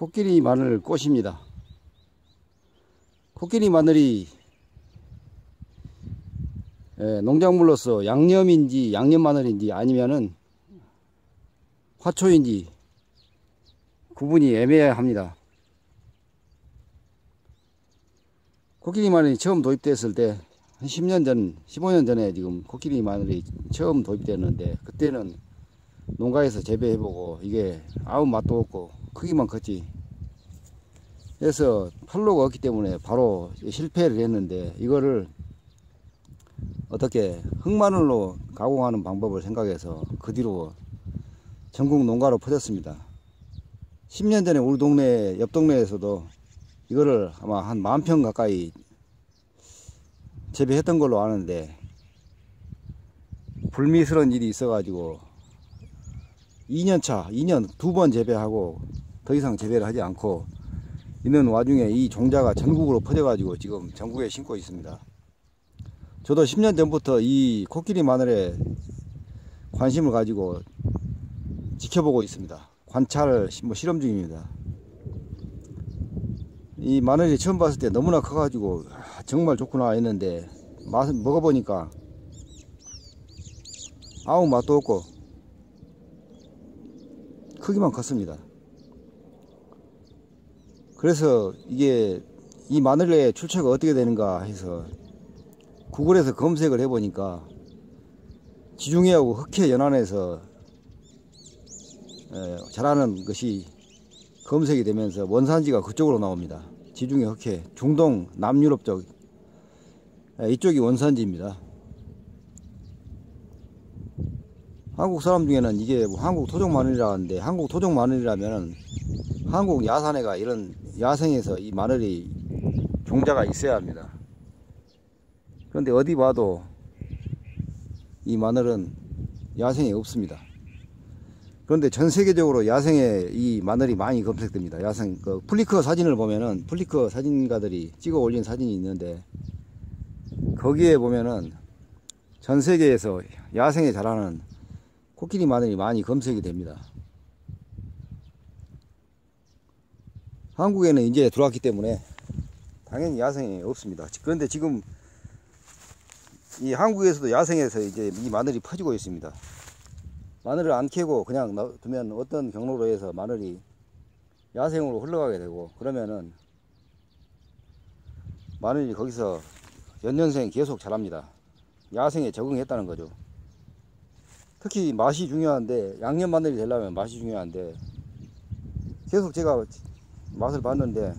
코끼리 마늘 꽃입니다. 코끼리 마늘이 농작물로서 양념인지 양념 마늘인지 아니면은 화초인지 구분이 애매합니다. 코끼리 마늘이 처음 도입됐을 때 한 10년 전, 15년 전에 지금 코끼리 마늘이 처음 도입됐는데, 그때는 농가에서 재배해보고 이게 아무 맛도 없고 크기만 컸지. 그래서 판로가 없기 때문에 바로 실패를 했는데, 이거를 어떻게 흑마늘로 가공하는 방법을 생각해서 그 뒤로 전국 농가로 퍼졌습니다. 10년 전에 우리 동네, 옆 동네에서도 이거를 아마 한 10,000평 가까이 재배했던 걸로 아는데, 불미스러운 일이 있어가지고 2년차, 2년 2번 재배하고 더 이상 재배를 하지 않고 있는 와중에 이 종자가 전국으로 퍼져가지고 지금 전국에 심고 있습니다. 저도 10년 전부터 이 코끼리 마늘에 관심을 가지고 지켜보고 있습니다. 관찰 실험 중입니다. 이 마늘이 처음 봤을 때 너무나 커가지고 정말 좋구나 했는데, 맛을 먹어보니까 아무 맛도 없고 크기만 컸습니다. 그래서 이게 이 마늘의 출처가 어떻게 되는가 해서 구글에서 검색을 해보니까 지중해하고 흑해 연안에서 자라는 것이 검색이 되면서 원산지가 그쪽으로 나옵니다. 지중해, 흑해, 중동, 남유럽 쪽 이쪽이 원산지입니다. 한국 사람 중에는 이게 뭐 한국 토종 마늘이라 하는데, 한국 토종 마늘이라면 한국 야산에가 이런 야생에서 이 마늘이 종자가 있어야 합니다. 그런데 어디 봐도 이 마늘은 야생에 없습니다. 그런데 전 세계적으로 야생에 이 마늘이 많이 검색됩니다. 야생, 플리커 사진을 보면은, 플리커 사진가들이 찍어 올린 사진이 있는데, 거기에 보면은 전 세계에서 야생에 자라는 코끼리 마늘이 많이 검색이 됩니다. 한국에는 이제 들어왔기 때문에 당연히 야생에 없습니다. 그런데 지금 이 한국에서도 야생에서 이제 이 마늘이 퍼지고 있습니다. 마늘을 안 캐고 그냥 놔두면 어떤 경로로 해서 마늘이 야생으로 흘러가게 되고, 그러면은 마늘이 거기서 연년생 계속 자랍니다. 야생에 적응했다는 거죠. 특히 맛이 중요한데, 양념 마늘이 되려면 맛이 중요한데, 계속 제가 맛을 봤는데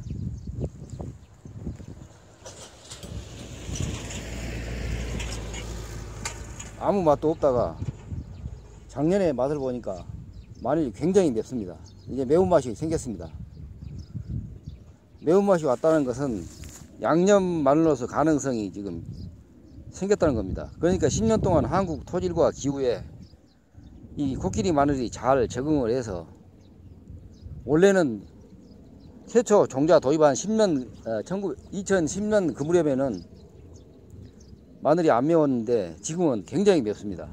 아무 맛도 없다가 작년에 맛을 보니까 마늘이 굉장히 맵습니다. 이제 매운맛이 생겼습니다. 매운맛이 왔다는 것은 양념 마늘로서 가능성이 지금 생겼다는 겁니다. 그러니까 10년 동안 한국 토질과 기후에 이 코끼리 마늘이 잘 적응을 해서, 원래는 최초 종자 도입한 2010년 그 무렵에는 마늘이 안 매웠는데 지금은 굉장히 맵습니다.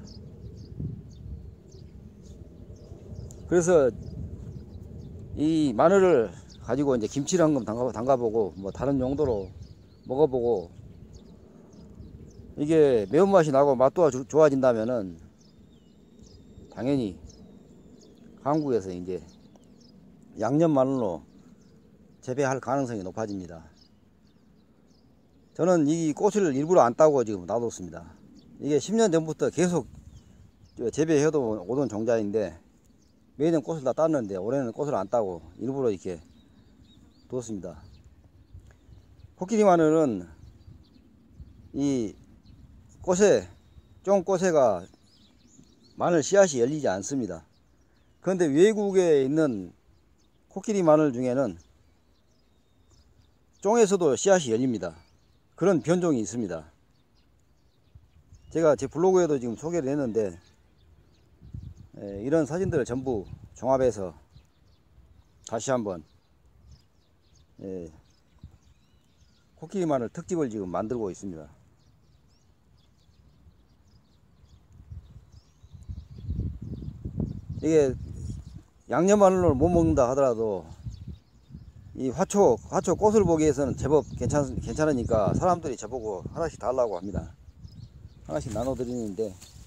그래서 이 마늘을 가지고 이제 김치를 한번 담가보고 뭐 다른 용도로 먹어보고, 이게 매운맛이 나고 맛도 좋아진다면은 당연히 한국에서 이제 양념 마늘로 재배할 가능성이 높아집니다. 저는 이 꽃을 일부러 안 따고 지금 놔뒀습니다. 이게 10년 전부터 계속 재배해도 오던 종자인데, 매년 꽃을 다 땄는데 올해는 꽃을 안 따고 일부러 이렇게 두었습니다. 코끼리 마늘은 이 꽃에, 쫑꽃에가 마늘 씨앗이 열리지 않습니다. 그런데 외국에 있는 코끼리 마늘 중에는 쫑에서도 씨앗이 열립니다. 그런 변종이 있습니다. 제가 제 블로그에도 지금 소개를 했는데, 이런 사진들을 전부 종합해서 다시 한번 코끼리 마늘 특집을 지금 만들고 있습니다. 이게 양념 마늘로 못 먹는다 하더라도 이 화초 꽃을 보기에서는 제법 괜찮으니까 사람들이 저보고 하나씩 달라고 합니다. 하나씩 나눠 드리는데